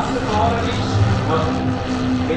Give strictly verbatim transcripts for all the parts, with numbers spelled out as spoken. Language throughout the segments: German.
Gast gefahren ist.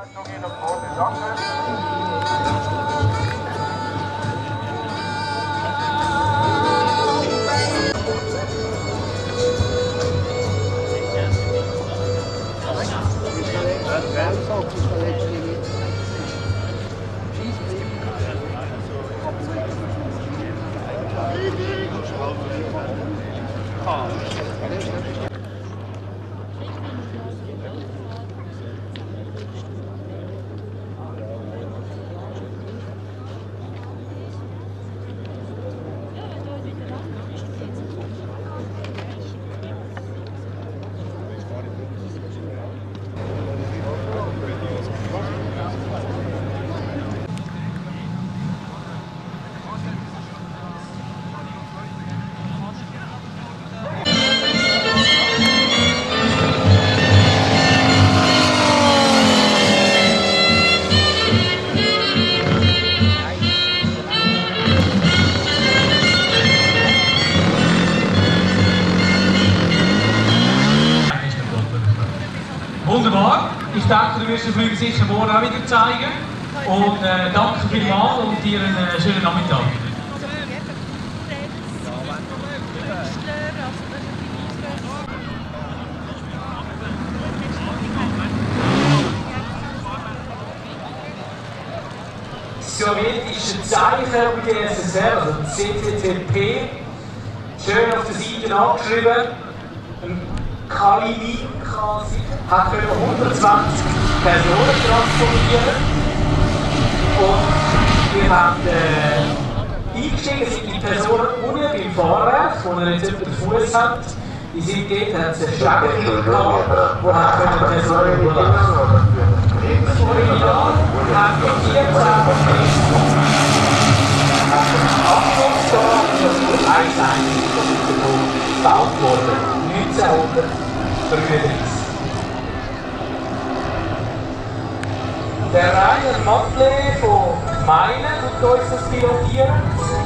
Wunderbar. Ich denke, du wirst den Flüger sicher morgen auch wieder zeigen. Und äh, danke vielmals und dir einen äh, schönen Nachmittag. Sowjetische Zeichen über die S S R, also C C C P, schön auf der Seite angeschrieben. Kalinin K sieben hat hundertzwanzig Personen transportieren und wir haben äh, eingestiegen, sind die Personen unten beim Fahrwerk, wo er jetzt über den Fuß hat. Die sind dort, hat es eine Stege gehabt, wo er die Personen überlassen. Im Original haben wir vierzehn Abschluss da, das ist eins eins gebaut worden, neunzehnhundertdreiunddreißig. Der Rainer von Meinen tut uns das pilotieren.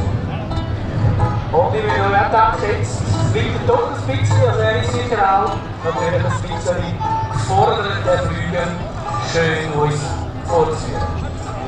Und ich will mir denken, jetzt winkt doch ein bisschen, also er ist sicher auch natürlich ein bisschen gefordert, der Flüger schön uns vorzuführen.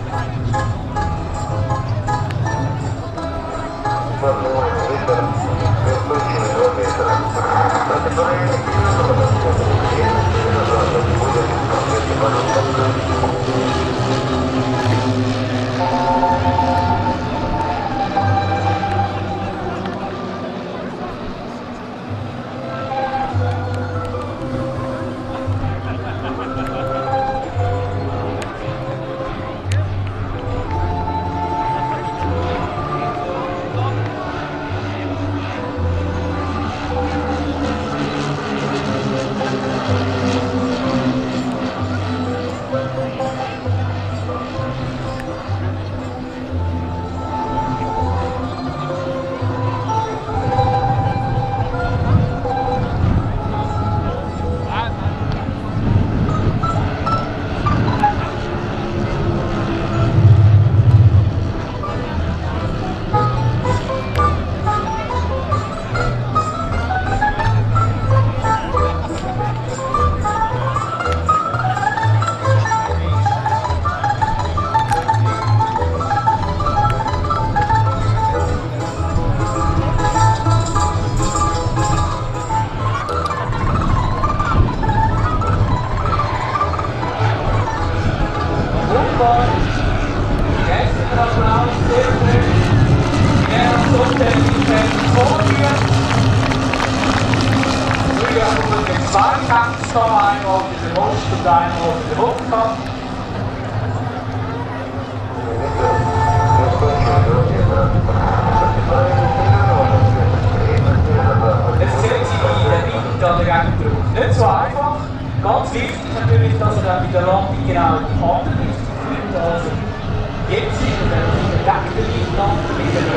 Nicht so einfach. Ganz wichtig natürlich, dass er dann bei der Landung genau in die andere Richtung fliegt. Also jetzt ist er dann in der gedeckten Lichtlandung mit der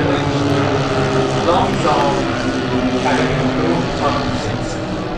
Höhe langsam gegen den Grund setzen.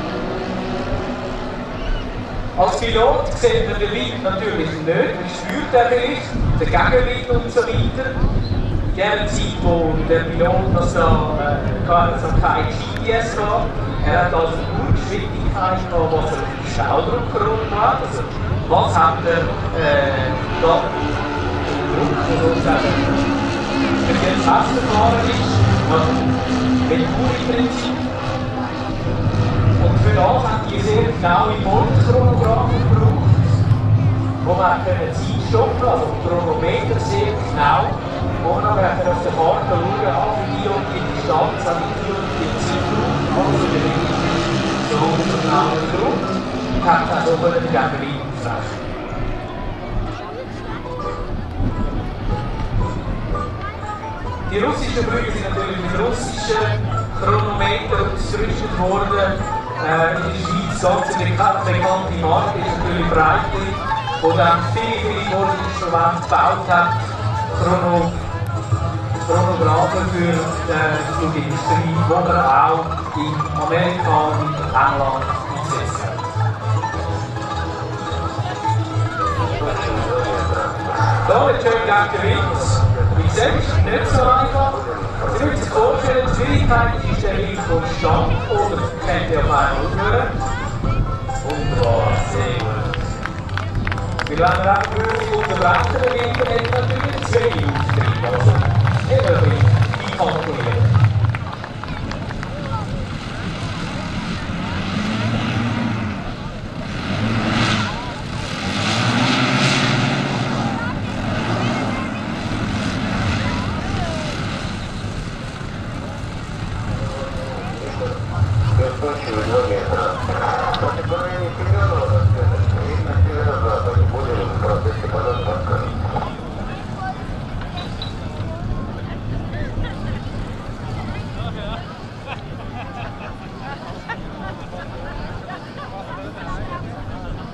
Als Pilot sieht man den Wind natürlich nicht, man spürt den Wind, den Gegenwind und so weiter. In der Zeit, wo der Pilot noch so, äh, so kein G P S hat, Er hat also nur Geschwindigkeit gehabt, was er im Staudruck herumgebracht hat. Also, was hat er äh, da Druck, sozusagen, wenn er jetzt Wasserfahrer ist, also Venturi-Prinzip. Und für das haben die sehr genaue Voltschromographen gebraucht, wo man können Zeit stoppen, also Chronometer sehr genau, wo man aber auf der Karte schauen, ah, für die und die Distanz, an die und die Zeit braucht, also der so unter genau Druck, hat das auch wieder gegen Wind gefressen. Die russischen Flüge sind natürlich mit russischen Chronometer ausgerüstet worden. Äh, in der Schweiz ganz eine bekannte Marke ist natürlich Breitling, wo dann viele, viele Bordinstrumente gebaut hat, Chrono, Chronographen für die Flugindustrie, die man auch in Amerika und in England eingesetzt hat. Da wird schön gegen den Wind. Wie gesagt, ist nicht so einfach. Sie müssen sich vorstellen, die Schwierigkeit ist der Wind konstant oder kennt ihr auf einmal aufhören. Wunderbar, sehr gut. Weil wenn wir auch wirklich unterbrechen, dann wird der Wind natürlich zu wenig Auftrieb. Also immer ein bisschen einkalkulieren.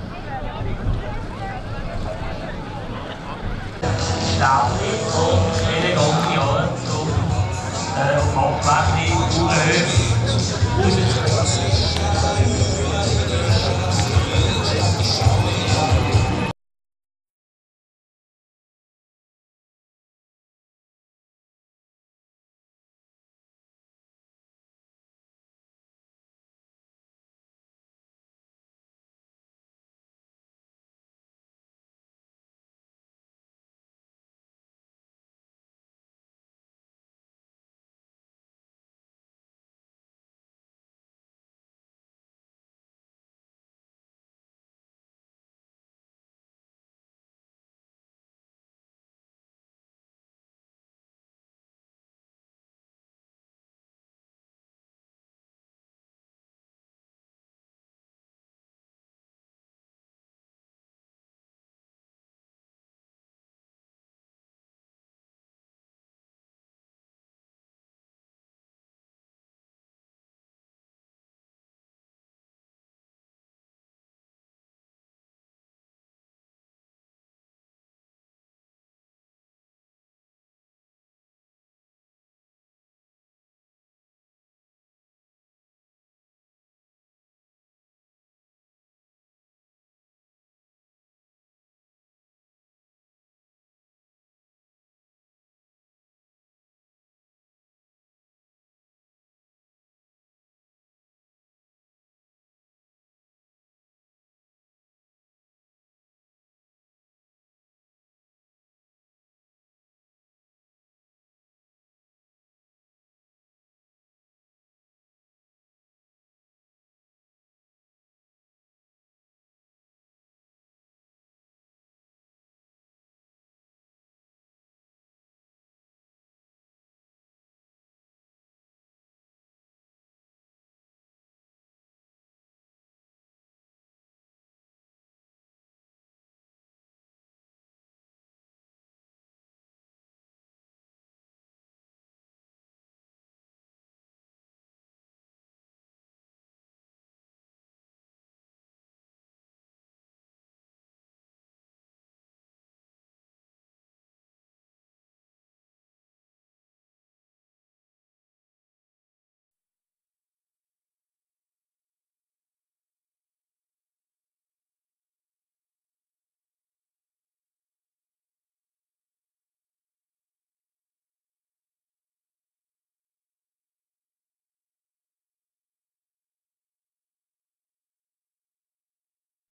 Down,